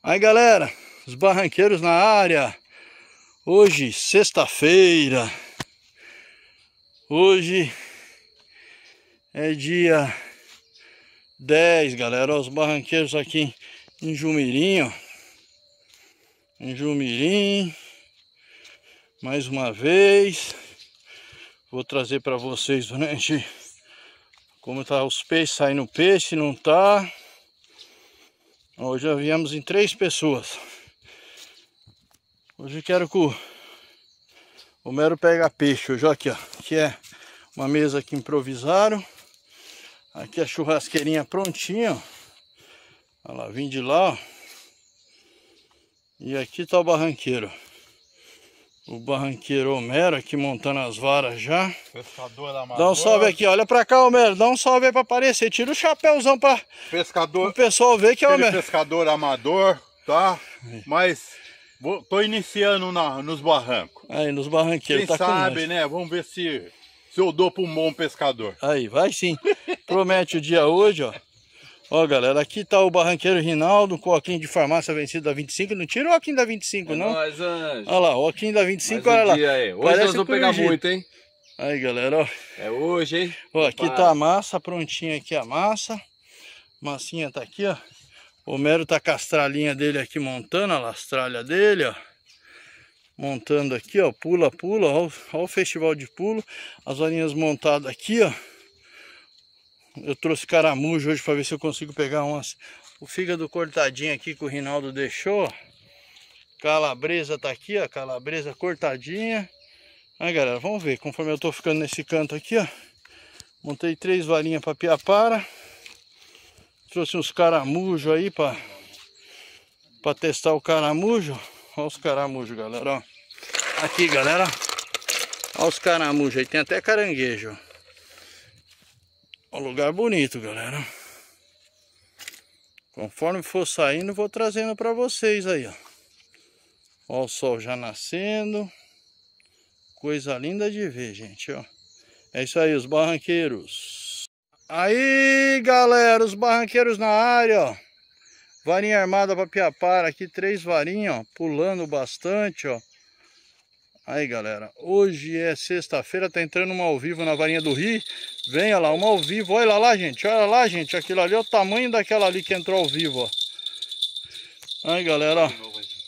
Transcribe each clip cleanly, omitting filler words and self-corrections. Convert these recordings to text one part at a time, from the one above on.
Aí galera, os barranqueiros na área. Hoje, sexta-feira. Hoje é dia 10, galera. Ó, os barranqueiros aqui em Jumirim, ó. Em Jumirim. Mais uma vez. Vou trazer para vocês durante como tá os peixes, saindo peixe, não tá. Hoje já viemos em 3 pessoas. Hoje eu quero que o Mero pega peixe. Hoje aqui, ó. Aqui é uma mesa que improvisaram. Aqui a churrasqueirinha prontinha, ó. Olha lá, vim de lá, ó. E aqui tá o barranqueiro. O barranqueiro Homero aqui montando as varas já. Pescador amador. Dá um salve aqui, olha pra cá, Homero. Dá um salve aí pra aparecer. Tira o chapéuzão pra o pessoal ver que é o Homero. Pescador amador, tá? Mas tô iniciando nos barrancos. Aí, nos barranqueiros. Quem tá sabe, né? Vamos ver se eu dou pra um bom pescador. Aí, vai sim. Promete o dia hoje, ó. Ó, galera, aqui tá o barranqueiro Rinaldo, com o oquinho de farmácia vencido da 25. Não tira o oquinho da 25, não. Nóis, Anjo. Olha lá, o oquinho da 25, olha lá. Aí. Hoje nós vamos pegar muito, hein? Aí, galera, ó. É hoje, hein? Ó, aqui tá a massa, prontinha aqui a massa. Massinha tá aqui, ó. O Mero tá com a astralinha dele aqui montando, a astralha dele, ó. Montando aqui, ó, pula, pula, ó o festival de pulo. As varinhas montadas aqui, ó. Eu trouxe caramujo hoje para ver se eu consigo pegar umas. O fígado cortadinho aqui que o Rinaldo deixou. Calabresa tá aqui, ó. Calabresa cortadinha. Aí, galera, vamos ver. Conforme eu tô ficando nesse canto aqui, ó. Montei 3 varinhas para piapara. Trouxe uns caramujos aí para testar o caramujo. Olha os caramujos, galera, ó. Aqui, galera. Olha os caramujos aí. Tem até caranguejo, ó. Um lugar bonito, galera. Conforme for saindo, vou trazendo para vocês aí, ó. Ó o sol já nascendo. Coisa linda de ver, gente, ó. É isso aí, os barranqueiros. Aí, galera, os barranqueiros na área, ó. Varinha armada para piapara aqui, 3 varinhas, ó. Pulando bastante, ó. Aí, galera, hoje é sexta-feira, tá entrando uma ao vivo na varinha do Rio. Venha lá, uma ao vivo, olha lá, gente, aquilo ali é o tamanho daquela ali que entrou ao vivo, ó. Aí, galera, ó.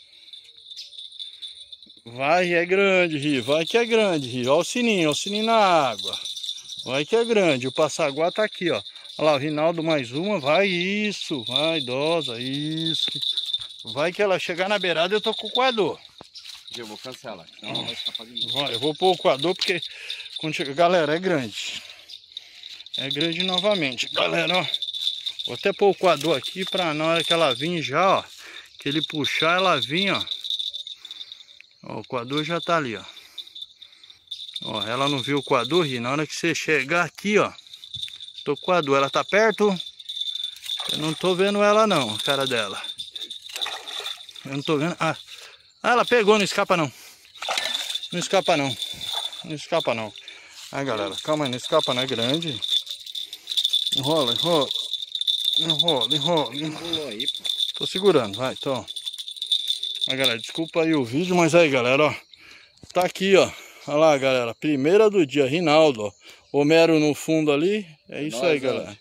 Vai, é grande, Rio, vai que é grande, Rio. Olha o sininho na água. Vai que é grande, o passaguá tá aqui, ó. Olha lá, o Rinaldo mais uma, vai, isso, vai, idosa, isso. Vai que ela chegar na beirada, eu tô com o coador. Eu vou cancelar, senão ela vai escapar de novo. Eu vou pôr o coador porque quando chega, galera, é grande. É grande novamente, galera, ó. Vou até pôr o coador aqui pra na hora que ela vir já, ó. Que ele puxar, ela vir, ó. Ó, o coador já tá ali, ó. Ó, ela não viu o coador, e na hora que você chegar aqui, ó. Tô com o coador, ela tá perto? Eu não tô vendo ela não, a cara dela. Eu não tô vendo. Ah, ela pegou, não escapa não. Não escapa não. Não escapa não. Aí, galera, calma aí, não escapa não, é grande. Enrola, enrola. Enrola, enrola. Enrolou aí, pô. Tô segurando, vai, então. Aí, galera, desculpa aí o vídeo, mas aí, galera, ó. Tá aqui, ó. Olha lá, galera, primeira do dia, Rinaldo, ó. Homero no fundo ali. É isso aí, galera.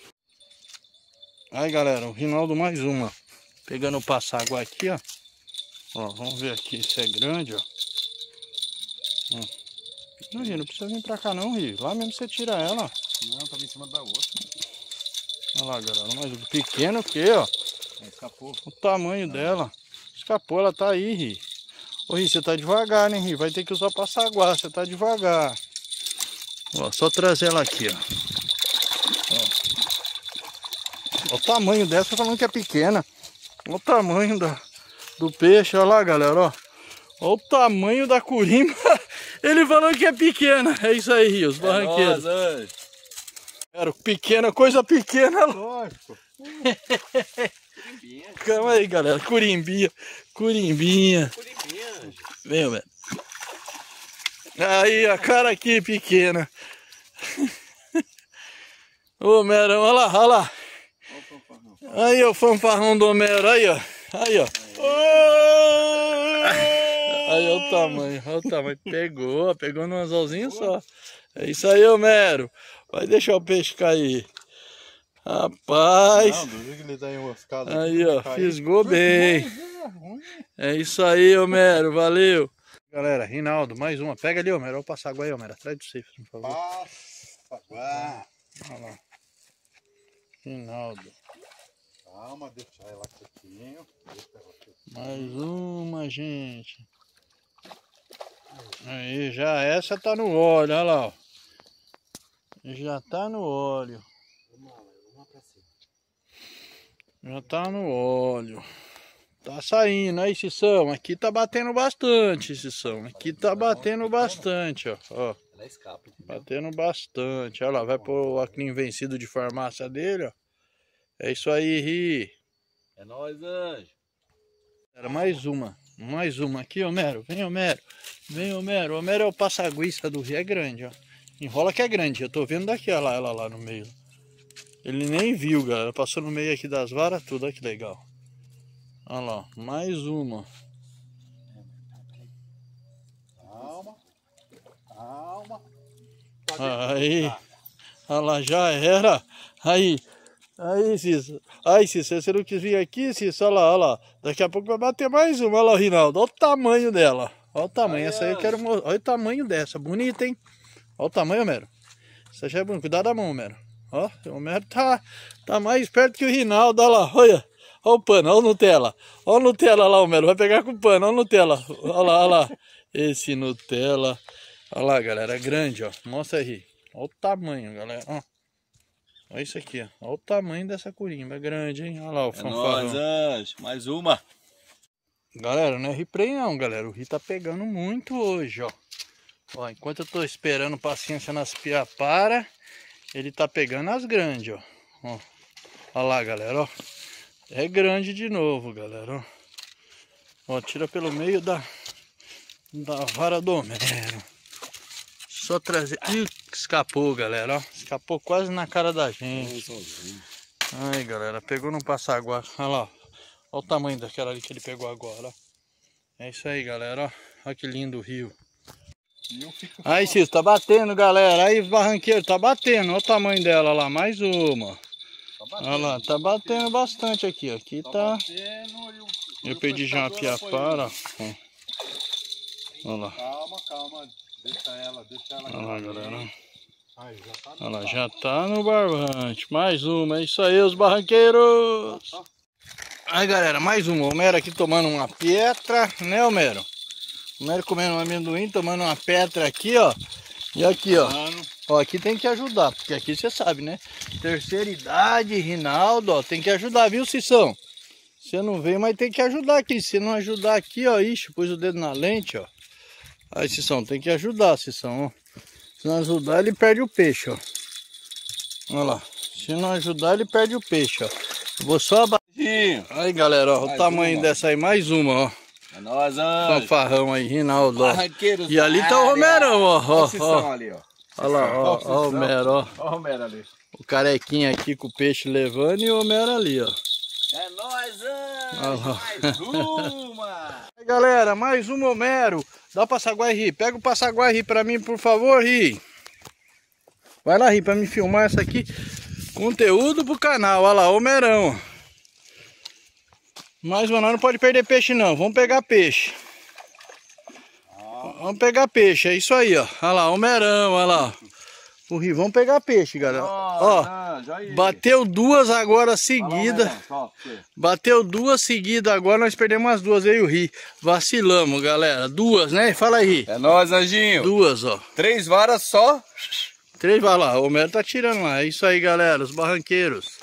Aí, galera, o Rinaldo mais uma. Pegando o passaguá aqui, ó. Ó, vamos ver aqui se é grande, ó. Não, Rio, não precisa vir pra cá não, Rio. Lá mesmo você tira ela. Não, tava em cima da outra. Olha lá, galera, mas pequeno o que, ó? Escapou. O tamanho dela. Escapou, ela tá aí, Rio. Ô, Rio, você tá devagar, né, Rio? Vai ter que usar passaguá, você tá devagar. Ó, só trazer ela aqui, ó. Ó o tamanho dessa, tô falando que é pequena. Olha o tamanho do peixe, olha lá, galera, ó. Olha o tamanho da curimba. Ele falou que é pequena. É isso aí, Rio, os barranqueiros. Era pequena, coisa pequena, lógico. Calma aí, galera. Curimbinha. Curimbinha. Vem, velho. Aí, a cara aqui pequena. Ô, Merão, olha lá, olha lá. Aí, o fanfarrão do Homero, aí, ó. Aí, ó. Aí, olha o tamanho, olha o tamanho. Pegou num anzolzinho só. É isso aí, Homero. Vai deixar o peixe cair. Rapaz. Não, duvido que ele tá enroscado. Aí, ó, fisgou bem. É isso aí, Homero, valeu. Galera, Rinaldo, mais uma. Pega ali, Homero. Olha o passaguá aí, Homero. Atrás do safe, por favor. Passaguá. Olha lá. Rinaldo. Calma, deixa ela quietinho. Mais uma, gente. Aí, já essa tá no óleo, olha lá, ó. Já tá no óleo. Já tá no óleo. Tá saindo, aí, Cissão. Aqui tá batendo bastante, Cissão. Aqui tá batendo bastante, ó. Ó. Ela escapa, entendeu? Batendo bastante. Olha lá, vai pôr o acrim vencido de farmácia dele, ó. É isso aí, Ri. É nóis, anjo. Era mais uma aqui, Homero. Vem, Homero. Vem, Homero. Homero é o passaguista do rio, é grande, ó. Enrola que é grande. Eu tô vendo daqui, olha lá, ela lá no meio. Ele nem viu, galera. Passou no meio aqui das varas, tudo. Olha que legal. Olha lá, mais uma. Calma. Calma. Aí. Olha lá, já era. Aí, Cícero. Aí, Cícero, você não quis vir aqui, Cícero? Olha lá. Daqui a pouco vai bater mais uma. Olha lá, Rinaldo. Olha o tamanho dela. Olha o tamanho. Essa aí eu quero mostrar. Olha o tamanho dessa. Bonita, hein? Olha o tamanho, Homero. Essa já é bonita. Cuidado da mão, Homero. Ó, o Homero tá mais perto que o Rinaldo. Olha lá. Olha. Olha o pano. Olha o Nutella. Olha o Nutella lá, Homero. Vai pegar com o pano. Olha o Nutella. Olha lá, olha lá. Esse Nutella. Olha lá, galera. É grande, ó. Mostra aí. Olha o tamanho, galera. Ó. Olha isso aqui, ó. Olha o tamanho dessa corimba. É grande, hein? Olha lá o fanfarrão. Nóis, anjo. Mais uma. Galera, não é replay não, galera. O rio tá pegando muito hoje, ó. Ó, enquanto eu tô esperando paciência nas piapara, ele tá pegando as grandes, ó. Olha lá, galera, ó. É grande de novo, galera, ó. Ó, tira pelo meio da vara do Homero. Só trazer... Ih, escapou, galera, ó. Escapou quase na cara da gente. Ai, galera, pegou no passaguá. Olha lá, ó. Olha o tamanho daquela ali que ele pegou agora, ó. É isso aí, galera, ó. Olha que lindo o rio. Aí, Cícero, tá batendo, galera. Aí, barranqueiro, tá batendo. Olha o tamanho dela lá, mais uma. Olha lá, tá batendo bastante aqui, ó. Aqui tá... Eu perdi já uma piapara, ó. Olha lá. Calma. Deixa ela. Olha lá, galera. Aí, já tá. Olha lá, já tá no barbante. Mais uma, é isso aí, os barranqueiros. Aí, galera, mais uma. O Homero aqui tomando uma pedra, né, Homero? O Homero comendo um amendoim, tomando uma pedra aqui, ó. E aqui, ó. Ó, aqui tem que ajudar, porque aqui você sabe, né? Terceira idade, Rinaldo, ó. Tem que ajudar, viu, Cissão? Você não veio, mas tem que ajudar aqui. Se não ajudar aqui, ó. Ixi, pôs o dedo na lente, ó. Aí, Cissão, tem que ajudar, Cissão, ó. Se não ajudar, ele perde o peixe, ó. Olha lá. Se não ajudar, ele perde o peixe, ó. Eu vou só abaixar. Aí, galera, ó. O tamanho dessa aí, mais uma, ó. É nóis, anjo. Fanfarrão aí, Rinaldo, ó. E ali tá o Romerão, ó. Ó. Ali, ó. Olha lá, ó. Ó o Homero, ó. Ó o Homero ali. O carequinha aqui com o peixe levando e o Homero ali, ó. É nóis, anjo. Olha lá. Mais uma. Aí, galera, mais um Homero. Dá o passaguá, Ri. Pega o passaguá, Ri, pra mim, por favor, Ri. Vai lá, Ri, pra me filmar essa aqui. Conteúdo pro canal. Olha lá, Homerão. Mais uma, não pode perder peixe, não. Vamos pegar peixe. Vamos pegar peixe, é isso aí, ó. Olha lá, Homerão, olha lá. O Rio, vamos pegar peixe, galera. Ó, bateu duas agora seguidas. Bateu duas seguidas agora, nós perdemos as duas, eu e o Rio. Vacilamos, galera. Duas, né? Fala aí. É nóis, anjinho. Duas, ó. 3 varas só. 3, vai lá. O Homero tá tirando lá. É isso aí, galera. Os barranqueiros.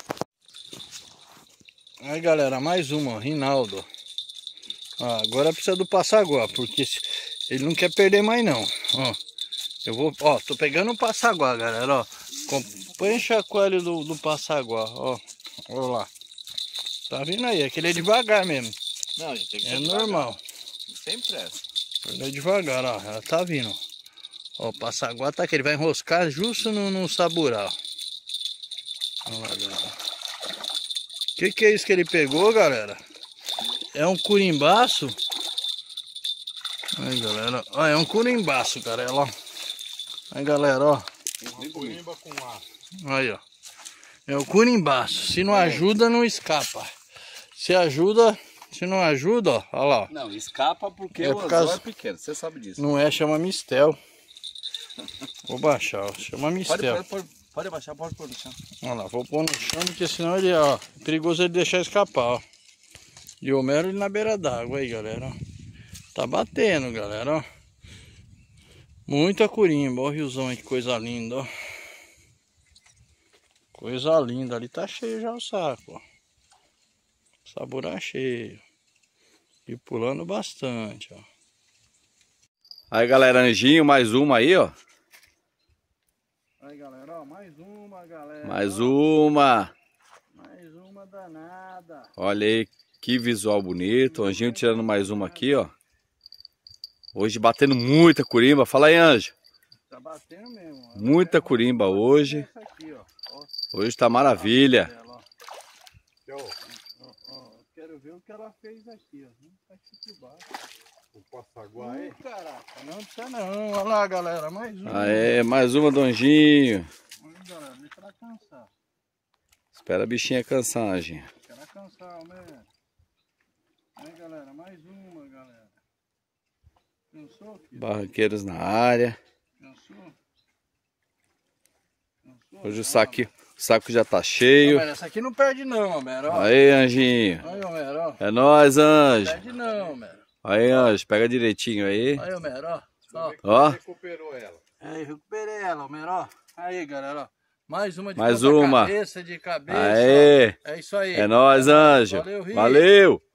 Aí, galera, mais uma, ó. Rinaldo. Ó, agora precisa do passaguá, porque ele não quer perder mais, não. Ó. Eu vou, ó, tô pegando o passaguá, galera, ó. Põe o chacoalho do passaguá, ó. Olha lá. Tá vendo aí? Aquele é devagar mesmo. Não, gente, tem que ser é normal. Sem pressa. Ele é devagar, ó. Ela tá vindo. Ó, o passaguá tá aqui. Ele vai enroscar justo no saburá. Olha lá, galera. Que é isso que ele pegou, galera? É um curimbaço. Aí, galera. Ó, é um curimbaço, cara. Ó. Aí, galera, ó. Uma corimba com aço. Aí, ó. É o curimbaço. Se não ajuda, não escapa. Se ajuda, se não ajuda, ó. Olha lá. Não, escapa porque É o por anzol causa- é pequeno, você sabe disso. Não é, chama mistel. Vou baixar, ó. Chama mistel. Pode abaixar, pode pôr no chão. Olha lá, vou pôr no chão, porque senão ele, ó. É perigoso ele deixar escapar, ó. E o mero ele na beira d'água aí, galera, ó. Tá batendo, galera, ó. Muita curimba, ó o riozão aí, que coisa linda, ó. Coisa linda, ali tá cheio já o saco, ó. Saburá cheio. E pulando bastante, ó. Aí, galera, anjinho, mais uma aí, ó. Aí, galera, ó, mais uma, galera. Mais uma. Mais uma danada. Olha aí, que visual bonito. O anjinho tirando mais uma aqui, ó. Hoje batendo muita curimba. Fala aí, anjo. Tá batendo mesmo. Ó. Muita curimba hoje. Essa aqui, ó. Hoje tá maravilha. Quero ver o que ela fez aqui, ó. Tá aqui por baixo. O passaguá aí. Caraca, não precisa não. Olha lá, galera, mais uma. Aê, mais uma do anjinho. Olha, galera, deixa ela cansar. Espera a bichinha cansar, anjinho. Deixa ela cansar, né? Aí, galera, mais uma, galera. Cansou, filho? Barranqueiros na área. Cansou? Cansou? Hoje o saco já tá cheio. Homero, essa aqui não perde não, Homero. Ó. Aí, anjinho. Aí, Homero, ó. É nóis, anjo. Perde não, Homero. Aí, anjo, pega direitinho aí. Aí, Homero, ó. Ó. Ó. Recuperou ela. Aí, recuperei ela, Homero, ó. Aí, galera, ó. Mais uma de Mais ponta uma. cabeça, de cabeça. Aê. Ó. É isso aí. É nóis, anjo. Valeu, Rio. Valeu.